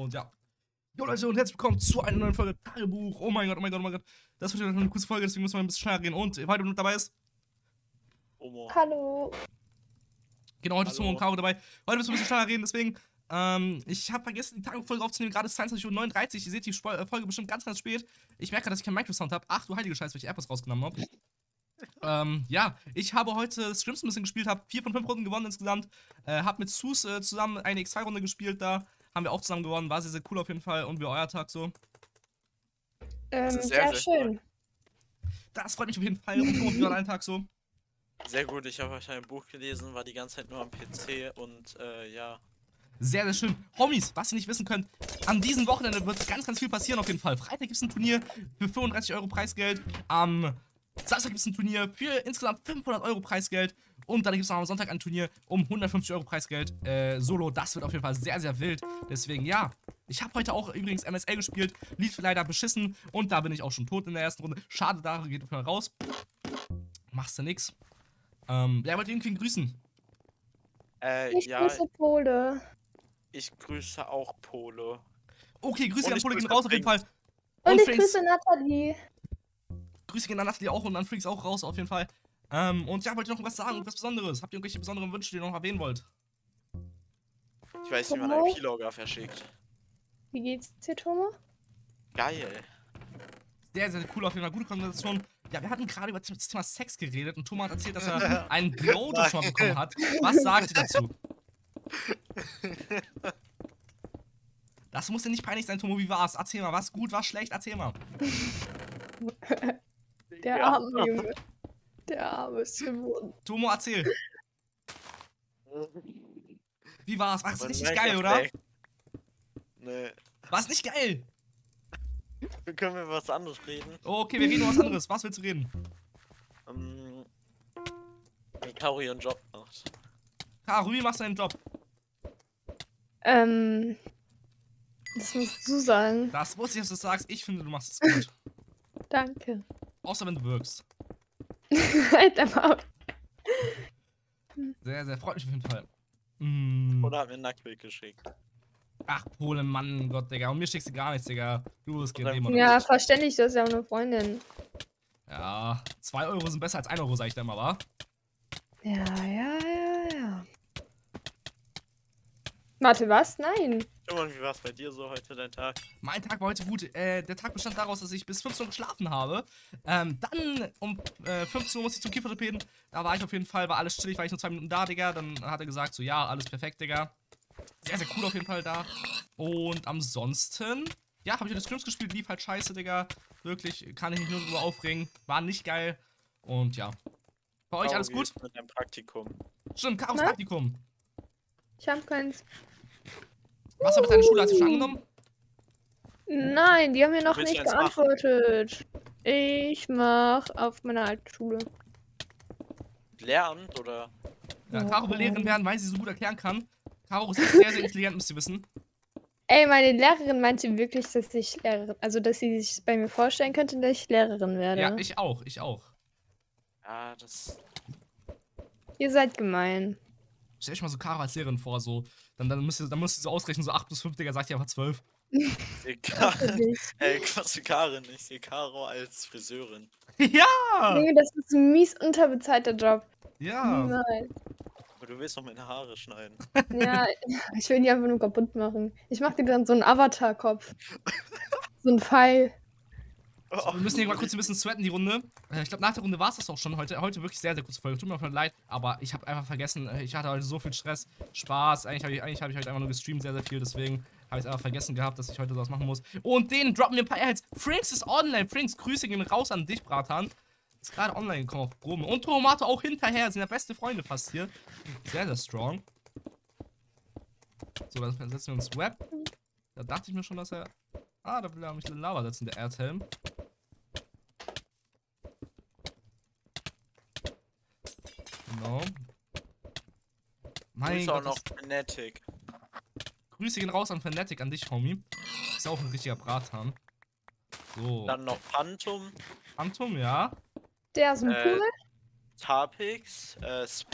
Und ja. Jo Leute und herzlich willkommen zu einer neuen Folge Tagebuch. Oh mein Gott, oh mein Gott, oh mein Gott. Das wird eine kurze Folge, deswegen müssen wir ein bisschen schneller reden. Und heute mit dabei ist... Omo. Hallo. Genau, heute ist Tomo und Caro dabei. Heute müssen wir ein bisschen schneller reden, deswegen... ich habe vergessen, die Tagebuchfolge aufzunehmen. Gerade ist 22:39 Uhr. Ihr seht die Folge bestimmt ganz, ganz spät. Ich merke gerade, dass ich keinen Microsound habe. Ach du heilige Scheiße, welche AirPods rausgenommen habe. Ja, ich habe heute Scrims ein bisschen gespielt, habe 4 von 5 Runden gewonnen insgesamt. Habe mit Sus zusammen eine X2-Runde gespielt da. Haben wir auch zusammen gewonnen, war sehr, sehr cool auf jeden Fall. Und wie euer Tag so? Sehr schön. Das freut mich auf jeden Fall. Und wie war dein Tag so? Sehr gut, ich habe euch ein Buch gelesen, war die ganze Zeit nur am PC und ja. Sehr, sehr schön. Homies, was ihr nicht wissen könnt, an diesem Wochenende wird ganz, ganz viel passieren auf jeden Fall. Freitag gibt es ein Turnier für 35 € Preisgeld. Am Samstag gibt es ein Turnier für insgesamt 500 € Preisgeld. Und dann gibt es noch am Sonntag ein Turnier um 150 € Preisgeld. Solo, das wird auf jeden Fall sehr, sehr wild. Deswegen, ja. Ich habe heute auch übrigens MSL gespielt. Lief leider beschissen. Und da bin ich auch schon tot in der ersten Runde. Schade, da geht auf jeden Fall raus. Machst du nix. Wer wollte irgendwen grüßen? Ich grüße Pole. Ich grüße auch Pole. Okay, Grüße an Pole gehen raus auf jeden Fall. Und ich grüße Nathalie. Grüße gehen an Nathalie auch und an Freaks auch raus auf jeden Fall. Und ja, wollt ihr noch was sagen? Was Besonderes? Habt ihr irgendwelche besonderen Wünsche, die ihr noch erwähnen wollt? Ich weiß, wie man einen Keylogger verschickt. Wie geht's dir, Tomo? Geil. Sehr, sehr cool auf jeden Fall. Gute Konversation. Ja, wir hatten gerade über das Thema Sex geredet und Thomas hat erzählt, dass er einen Blowjob schon mal bekommen hat. Was sagt ihr dazu? Das muss dir nicht peinlich sein, Tomo. Wie war's? Erzähl mal, was gut, was schlecht? Erzähl mal. Der arme Junge. Der arme Simon. Tomo, erzähl. Wie war's? War es richtig geil, oder? Nee. War's nicht geil? Können wir über was anderes reden? Okay, wir reden über was anderes. Was willst du reden? Wie Caro ihren Job macht. Caro, wie machst du deinen Job? Das musst du sagen. Das wusste ich, dass du das sagst. Ich finde, du machst es gut. Danke. Außer wenn du wirkst. Alter Maul. Sehr, sehr freut mich auf jeden Fall. Oder hat mir ein Nacktbild geschickt. Ach, Pole, Mann, Gott, Digga. Und mir schickst du gar nichts, Digga. Du bist Game. Ja, verständlich, du hast ja auch eine Freundin. Ja, 2 € sind besser als 1 €, sag ich da mal, wa? Ja. Warte, was? Nein. Und wie war's bei dir so heute, dein Tag? Mein Tag war heute gut. Der Tag bestand daraus, dass ich bis 15 Uhr geschlafen habe. Dann um 15 Uhr musste ich zum Kieferorthopäden. Da war ich auf jeden Fall, war alles chillig, war ich nur 2 Minuten da, Digga. Dann hat er gesagt, so, ja, alles perfekt, Digga. Sehr, sehr cool auf jeden Fall da. Und ansonsten, ja, habe ich heute Scrims gespielt, lief halt scheiße, Digga. Wirklich, kann ich mich nur drüber aufregen. War nicht geil. Und ja. Bei euch alles gut? Mit deinem Praktikum. Stimmt, Karos Praktikum. Ich hab keins. Was war mit deiner Schule? Hast du schon angenommen? Nein, die haben mir noch Willst du nicht eins machen? geantwortet. Ich mach auf meiner alten Schule. Lehramt oder? Ja, Caro will Lehrerin werden, weil sie so gut erklären kann. Caro ist echt sehr, sehr intelligent, müsst ihr wissen. Ey, meine Lehrerin meinte wirklich, dass ich Lehrerin, also dass sie sich bei mir vorstellen könnte, dass ich Lehrerin werde. Ja, ich auch, ich auch. Ja, das... Ihr seid gemein. Stell dich mal so Caro als Lehrerin vor, so. Dann musst du so ausrechnen, so 8 plus 5, Digga, sagt ihr einfach 12. Ey, was für Karin? Ich sehe Caro als Friseurin. Ja! Nee, das ist ein mies unterbezahlter Job. Ja. Nein. Aber du willst noch meine Haare schneiden. Ja, ich will die einfach nur kaputt machen. Ich mach dir dann so einen Avatar-Kopf. So ein Pfeil. So, wir müssen hier mal kurz ein bisschen sweaten, die Runde. Ich glaube, nach der Runde war es das auch schon heute. Heute wirklich sehr, sehr kurze Folge. Tut mir voll leid, aber ich habe einfach vergessen. Ich hatte heute so viel Stress, Spaß. Eigentlich hab ich heute einfach nur gestreamt, sehr, sehr viel. Deswegen habe ich es einfach vergessen gehabt, dass ich heute sowas machen muss. Und den droppen wir ein paar Airheads. Frinks ist online. Frinks, Grüße gehen raus an dich, Bratan. Ist gerade online gekommen auf Proben. Und Tomato auch hinterher. Sind ja beste Freunde fast hier. Sehr, sehr strong. So, dann setzen wir uns Web. Da dachte ich mir schon, dass er... Ah, da will er mich in Lava setzen, der Erdhelm. Genau. Mein Grüße auch Gott, noch Fnatic. Grüße gehen raus an Fnatic, an dich, Homie. Ist ja auch ein richtiger Brathahn. So. Dann noch Phantom, Phantom, ja. Der ist ein Pool. Tarpix,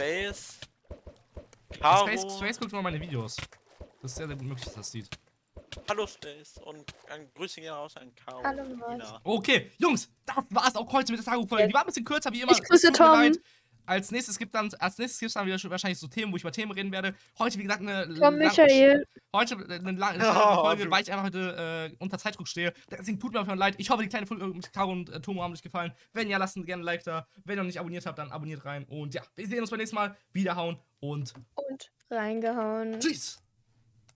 Space, Caro. Space guckt mal meine Videos. Das ist sehr, sehr gut möglich, dass das sieht. Hallo Stace und Grüße gehen raus an Caro. Hallo, und Max. Ina. Okay, Jungs, das war's auch heute mit der Tagebuchfolge. Die war ein bisschen kürzer, wie immer. Ich grüße Es tut mir Tom. leid. Als nächstes gibt's dann wieder wahrscheinlich so Themen, wo ich über Themen reden werde. Heute, wie gesagt, Tom Michael. Heute eine lange Oh, Folge, du. weil ich einfach heute unter Zeitdruck stehe. Deswegen tut mir einfach leid. Ich hoffe, die kleine Folge mit Caro und Tomo haben euch gefallen. Wenn ja, lasst gerne ein Like da. Wenn ihr noch nicht abonniert habt, dann abonniert rein. Und ja, wir sehen uns beim nächsten Mal. Wiederhauen und Und reingehauen. tschüss.